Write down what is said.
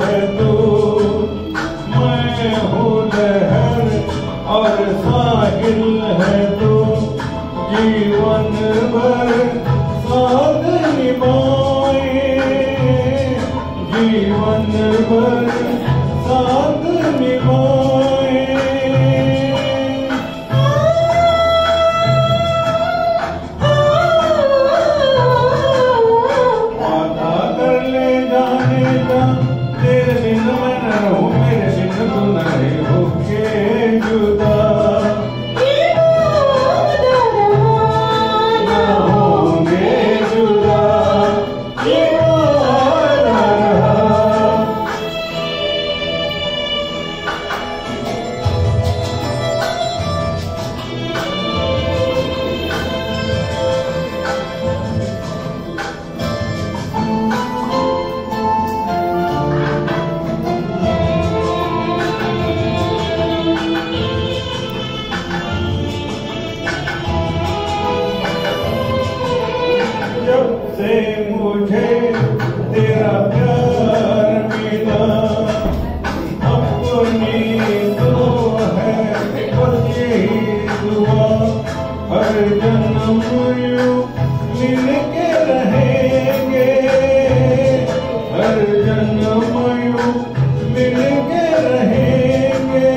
है तू, मैं हूँ लहर और साहिल है तू, जीवन भर साथ निभाए, जीवन भर साथ निभाए। वादा कर ले जाने का, तेरे बिन मैं न रहूं, मेरे बिन तू न रहोगे जुदा। जब से मुझे तेरा प्यार मिला, अपनी तो है बस यही दुआ, हर जन्म यूं मिल के रहेंगे, हर जन्म यूं मिल के रहेंगे।